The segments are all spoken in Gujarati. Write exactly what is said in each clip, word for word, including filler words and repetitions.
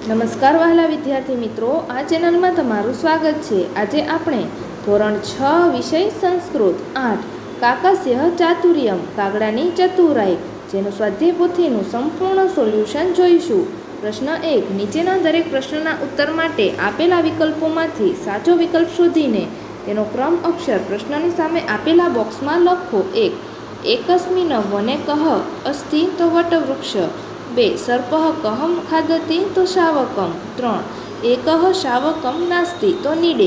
નમસ્કાર વહાલા વિદ્યાર્થી મિત્રો, આ ચેનલમાં તમારું સ્વાગત છે। આજે આપણે ધોરણ છ વિષય સંસ્કૃત આઠ કાકસ્ય ચાતુર્યમ કાગડાની ચતુરાઈ જેનું સ્વાધ્યાય પોથીનું સંપૂર્ણ સોલ્યુશન જોઈશું। પ્રશ્ન એક, નીચેના દરેક પ્રશ્નના ઉત્તર માટે આપેલા વિકલ્પોમાંથી સાચો વિકલ્પ શોધીને તેનો ક્રમ અક્ષર પ્રશ્નની સામે આપેલા બોક્સમાં લખો। એક, એકસ્મિન વને કહ અસ્તિ તો વટવૃક્ષ। બે, સર્પઃ કહમ ખાદતિ તો શાવકમ। ત્રણ, એકઃ શાવકમ નાસ્તિ તો નીડે।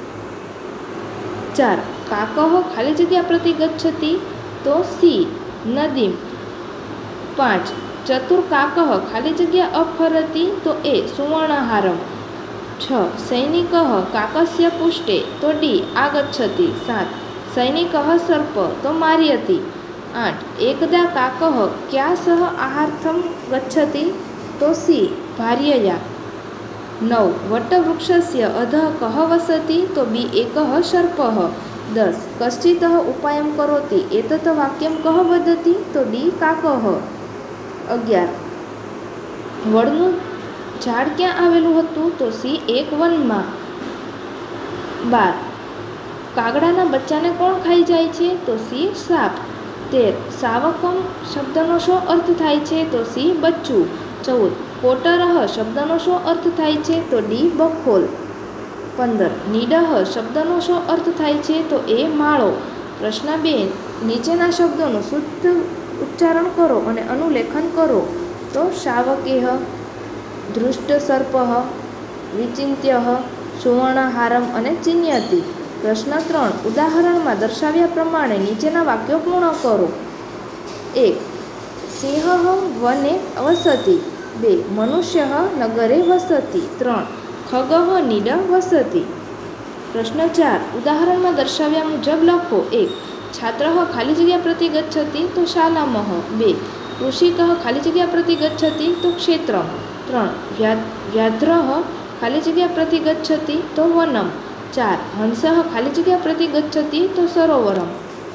ચાર, કાકઃ ખાલી જગ્યા પ્રતિ ગચ્છતિ તો સી નદીમ। પાંચ, ચતુર્કાકઃ ખાલી જગ્યા અપહરતિ તો એ સુવર્ણહારમ। છ, સૈનિકઃ કાકસ્ય પુષ્ટે તો ડી આગચ્છતિ। સાત, સૈનિકઃ સર્પ તો માર્યતિ। આઠ, એકદા કાકઃ ક્યા સહ આહાर्थम ગચ્છતિ તો સી ભાર્યયા। નવ, વટવૃક્ષસ્ય અધઃ કહ વસતિ તો બી એકઃ સર્પઃ। દસ, કશ્ચિતઃ ઉપાયમ કરોતિ એતત વાક્યમ કહ વદતિ તો ડી કાકઃ। અગિયાર, વડનું ઝાડ ક્યાં આવેલું હતું તો સી એક વનમાં। બાર, કાગડાના બચ્ચાને કોણ ખાઈ જાય છે તો સી સાપ। તેર, શાવકમ શબ્દનો શો અર્થ થાય છે તો સી બચ્ચું। ચૌદ, કોટરહ શબ્દનો શો અર્થ થાય છે તો ડી બખોલ। પંદર, નીડહ શબ્દનો શો અર્થ થાય છે તો એ માળો। પ્રશ્ન બે, નીચેના શબ્દોનું શુદ્ધ ઉચ્ચારણ કરો અને અનુલેખન કરો તો શાવકેહ, ધૃષ્ટ સર્પઃ, વિચિંત્યઃ, સુવર્ણહારમ અને ચિન્યતિ। પ્રશ્ન ત્રણ, ઉદાહરણમાં દર્શાવ્યા પ્રમાણે નીચેના વાક્યો પૂર્ણ કરો। એક, સિંહઃ વને વસતિ। બે, મનુષ્યઃ નગરે વસતિ। ત્રણ, ખગઃ નીડ વસતિ। પ્રશ્ન ચાર, ઉદાહરણમાં દર્શાવ્યા મુજબ લખો। એક, છાત્રઃ ખાલી જગ્યા પ્રતિ ગચ્છતિ તો શાલામઃ। બે, કૃષિકઃ ખાલી જગ્યા પ્રતિ ગચ્છતિ તો ક્ષેત્રમ। ત્રણ, વ્યાઘ્રઃ ખાલી જગ્યા પ્રતિ ગચ્છતિ તો વનમ। ચાર, હંસઃ ખાલી જગ્યા પ્રતિ ગચ્છતિ તો સરોવરમ।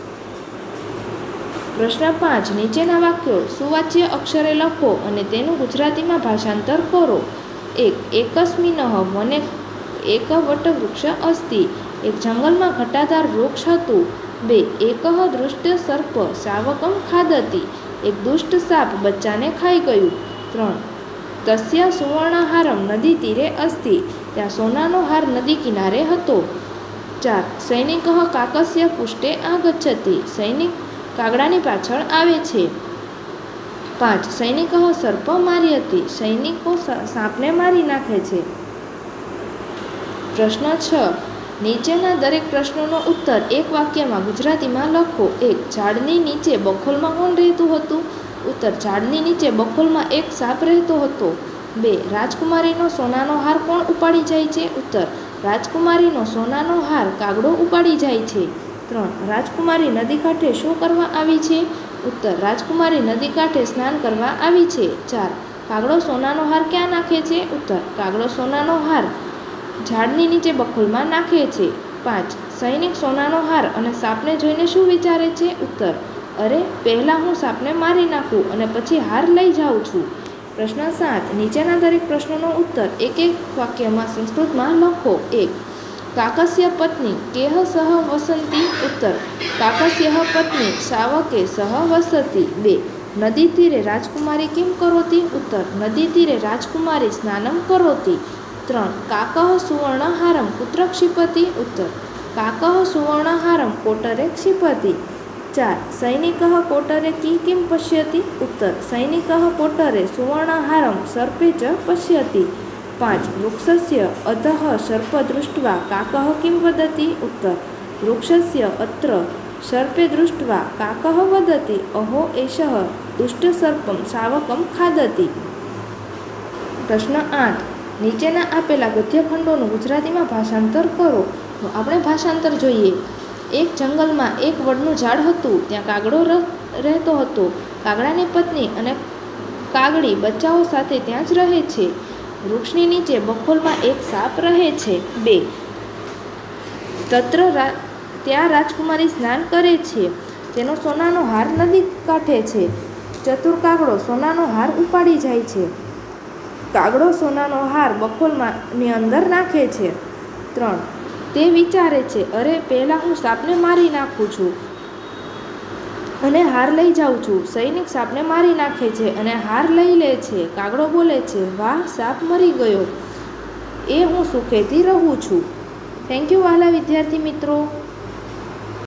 પ્રશ્ન પાંચ, નીચેના વાક્યો સુવાચ્ય અક્ષરે લખો અને તેનું ગુજરાતીમાં ભાષાંતર કરો। એક, એકસ્મિનઃ વને એક વટવૃક્ષ અસ્તિ। એક જંગલમાં ઘટાદાર વૃક્ષ હતું। બે, એકઃ દૃષ્ટ સર્પ શાવકમ ખાદતિ। એક દુષ્ટ સાપ બચ્ચાને ખાઈ ગયું। ત્રણ, તસ્ય સુવર્ણહારમ નદી તીરે અસ્તિ। ત્યાં સોનાનો હાર નદી કિનારે હતો। ચાર, સૈનિકઃ કાકસ્ય પુષ્ટે આગચ્છતિ। સૈનિક કાગડાની પાછળ આવે છે। પાંચ, સૈનિકઃ સર્પ માર્યતિ। સૈનિકો સાપને મારી નાખે છે। પ્રશ્ન છ, નીચેના દરેક પ્રશ્નોનો ઉત્તર એક વાક્યમાં ગુજરાતીમાં લખો। એક, ઝાડની નીચે બખોલમાં કોણ રહેતું હતું? ઉત્તર, ઝાડની નીચે બખોલમાં એક સાપ રહેતો હતો। બે, રાજકુમારીનો સોનાનો હાર કોણ ઉપાડી જાય છે? ઉત્તર, રાજકુમારીનો સોનાનો હાર કાગડો ઉપાડી જાય છે। ત્રણ, રાજકુમારી નદી કાંઠે શું કરવા આવી છે? ઉત્તર, રાજકુમારી નદી કાંઠે સ્નાન કરવા આવી છે। ચાર, કાગડો સોનાનો હાર ક્યાં નાખે છે? ઉત્તર, કાગડો સોનાનો હાર ઝાડની નીચે બખોલમાં નાખે છે। પાંચ, સૈનિક સોનાનો હાર અને સાપને જોઈને શું વિચારે છે? ઉત્તર, અરે પહેલાં હું સાપને મારી નાખું અને પછી હાર લઈ જાઉં છું। પ્રશ્ન સાત, નીચેના દરેક પ્રશ્નોનો ઉત્તર એક એક વાક્યમાં સંસ્કૃતમાં લખો। એક, કાકસ્ય પત્ની કેહ સહ વસંતી। ઉત્તર, કાકસ્યઃ પત્ની શાવકે સહ વસતિ। બે, નદી તીરે રાજકુમારી કિમ કરોતિ? ઉત્તર, નદી તીરે રાજકુમારી સ્નાનમ કરોતિ। ત્રણ, કાકઃ સુવર્ણહારમ કુત્ર ક્ષિપતિ? ઉત્તર, કાકઃ સુવર્ણહારમ કોટરે ક્ષિપતિ। ચાર, સૈનિકઃ કોટરે કી કિમ પશ્યતિ? ઉત્તર, સૈનિકઃ કોટરે સુવર્ણહારમ સર્પે ચ પશ્યતિ। પાંચ, વૃક્ષસ્ય અધઃ સર્પ દૃષ્ટ્વા કાકઃ કિમ વદતિ? ઉત્તર, વૃક્ષસ્ય અત્ર સર્પે દૃષ્ટ્વા કાકઃ વદતિ અહો એષઃ દુષ્ટ સર્પમ શાવકમ ખાદતિ। પ્રશ્ન આઠ, નીચેના આપેલા ગદ્યખંડોનું ગુજરાતીમાં ભાષાંતર કરો। તો આપણે ભાષાંતર જોઈએ। એક જંગલમાં એક વડનું ઝાડ હતું। ત્યાં કાગડો રહેતો હતો। કાગડાની પત્ની અને કાગડી બચ્ચાઓ સાથે ત્યાં જ રહે છે। વૃક્ષની નીચે બખોલમાં એક સાપ રહે છે। બે, તત્ર ત્યાં રાજકુમારી સ્નાન કરે છે। તેનો સોનાનો હાર નદી કાંઠે છે। ચતુર કાગડો સોનાનો હાર ઉપાડી જાય છે। કાગડો સોનાનો હાર બખોલની અંદર નાખે છે. ત્રણ તે વિચારે છે, અરે પહેલાં હું સાપને મારી નાખું છું અને હાર લઈ જાઉં છું. સૈનિક સાપને મારી નાખે છે અને હાર લઈ લે છે. કાગડો બોલે છે, વાહ, સાપ મરી ગયો, એ હું સુખેથી રહું છું. થેન્ક યુ વહાલા વિદ્યાર્થી મિત્રો.